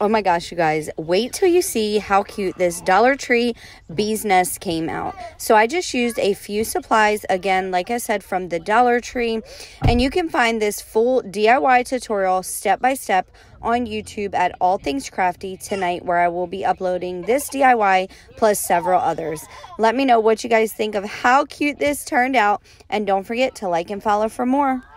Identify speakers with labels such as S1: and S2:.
S1: Oh my gosh, you guys, wait till you see how cute this Dollar Tree bee's nest came out. So I just used a few supplies, again, like I said, from the Dollar Tree. And you can find this full DIY tutorial step-by-step on YouTube at All Things Crafty tonight, where I will be uploading this DIY plus several others. Let me know what you guys think of how cute this turned out. And don't forget to like and follow for more.